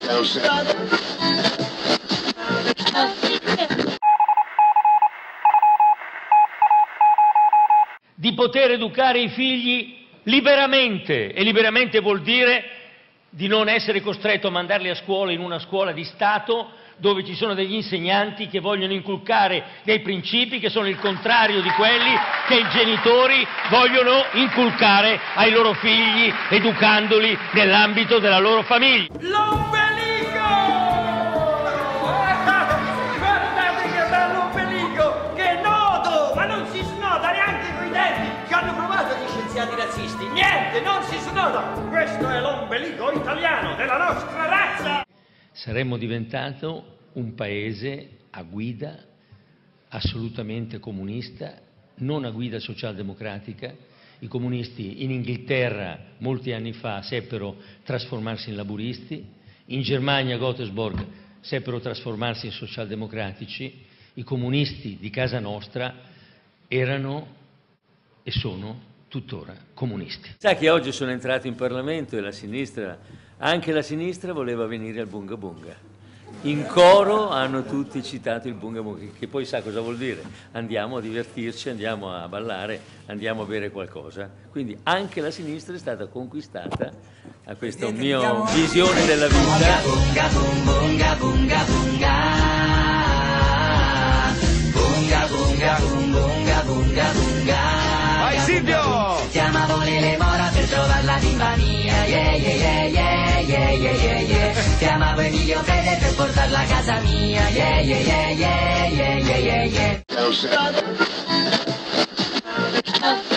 Di poter educare i figli liberamente, e liberamente vuol dire di non essere costretto a mandarli a scuola in una scuola di Stato dove ci sono degli insegnanti che vogliono inculcare dei principi che sono il contrario di quelli che i genitori vogliono inculcare ai loro figli, educandoli nell'ambito della loro famiglia. L'ombelico! Guardate che bello ombelico! Che nodo! Ma non si snoda neanche coi denti! Ci hanno provato gli scienziati razzisti! Niente, non si snoda! Questo è l'ombelico italiano della nostra razza! Saremmo diventato un paese a guida assolutamente comunista, non a guida socialdemocratica. I comunisti in Inghilterra molti anni fa seppero trasformarsi in laburisti, in Germania, a Göteborg, seppero trasformarsi in socialdemocratici. I comunisti di casa nostra erano e sono tuttora comunisti. Sa che oggi sono entrato in Parlamento e la sinistra, anche la sinistra, voleva venire al Bunga Bunga. In coro hanno tutti citato il Bunga Bunga, che poi sa cosa vuol dire. Andiamo a divertirci, andiamo a ballare, andiamo a bere qualcosa. Quindi anche la sinistra è stata conquistata a questa mia visione della vita. Bunga bunga bunga bunga bunga bunga bunga bunga bunga. Vai Silvio! Chiamavo le mora per trovare la bimba mia, yeah yeah yeah yeah yeah yeah yeah. Chiamavo Emilio Fede per portarla a casa mia, yeah yeah yeah yeah yeah yeah yeah yeah.